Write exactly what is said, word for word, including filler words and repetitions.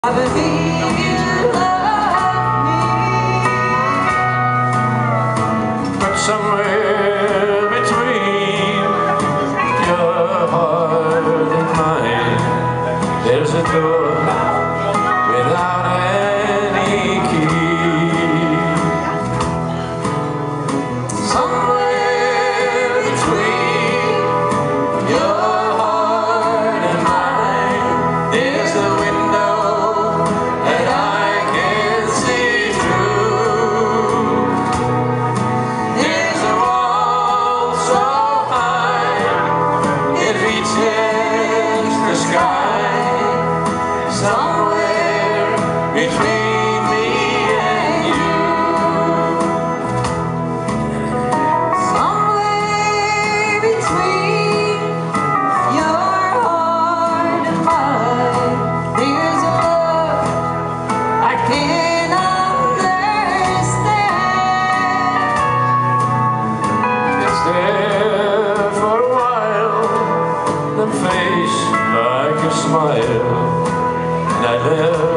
I believe you love me, but somewhere between your heart and mine, there's a door without any key. Somewhere between your heart and mine, there's a window that I can see through. There's a wall so high it reaches the sky. Somewhere between me and you, somewhere between your heart and mine, there's a love I can't understand. it's there for a while, then fades like a smile, and I never